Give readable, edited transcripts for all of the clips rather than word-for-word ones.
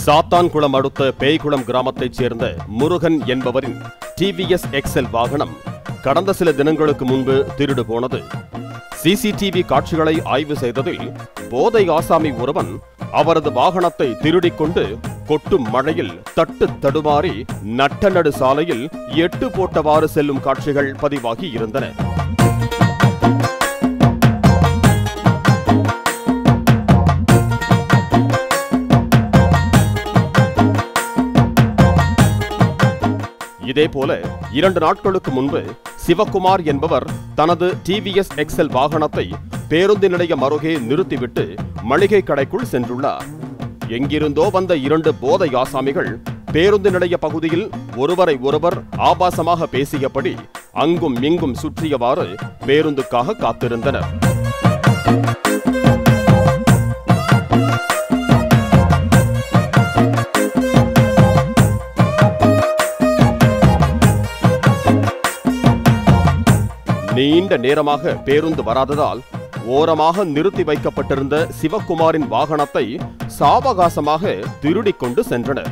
சாத்தான்குளம் அடுத்த பேய்குளம் கிராமத்தைச் சேர்ந்த முருகன் என்பவரின் டிவிஎஸ் எக்ஸல் வாகனம் கடந்த சில தினங்களுக்கு முன்பு திருடு போனது. சிசிடிவி காட்சிகளை ஆய்வு செய்ததில் போதை ஆசாமி ஒருவன் அவரது வாகனத்தை திருடிக் கொண்டு கொட்டும் மழையில் தட்டு தடுமாறி நட்டநடு சாலையில் எட்டு போட்டவாறு செல்லும் காட்சிகள் பதிவாகி இருந்தன. இதேபோல 2 நாட்களுக்கு முன்பு சிவகுமார் என்பவர் தனது டிவிஎஸ் எக்ஸல் வாகனத்தை பேருந்து நிலையம் அருகே நிறுத்திவிட்டு மளிகை கடைக்குள் சென்றுள்ளார். எங்கிருந்தோ வந்த 2 போதை ஆசாமிகள் பேருந்து நிலைய பகுதியில் ஒருவரை ஒருவர் ஆபாசமாக பேசியபடி அங்கும் இங்கும் சுற்றியவாறு பேருந்துக்காக காத்திருந்தனர். நீண்ட நேரமாக பேருந்து வராததால் ஓரமாக நிறுத்தி வைக்கப்பட்டிருந்த சிவகுமாரின் வாகனத்தை சாவகாசமாக திருடிக் கொண்டு சென்றனர்.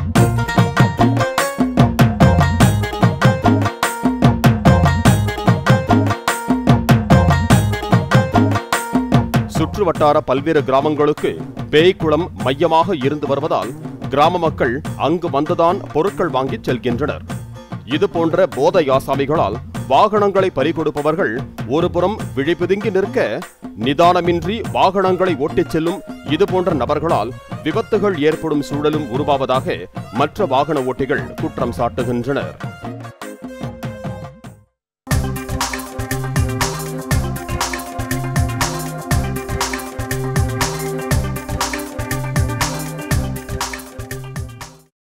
சுற்றுவட்டார பல்வேறு கிராமங்களுக்கு பேய்குளம் மையமாக இருந்து வருவதால் கிராம மக்கள் அங்கு வந்துதான் பொருட்கள் வாங்கி செல்கின்றனர். இதுபோன்ற போதை ஆசாமிகளால் வாகனங்களை பறிகொடுப்பவர்கள் ஒருபுறம் விழிபிதுங்கி நிற்க, நிதானமின்றி வாகனங்களை ஓட்டிச் செல்லும் இதுபோன்ற நபர்களால் விபத்துகள் ஏற்படும் சூழலும் உருவாவதாக மற்ற வாகன ஓட்டிகள் குற்றம் சாட்டுகின்றனர்.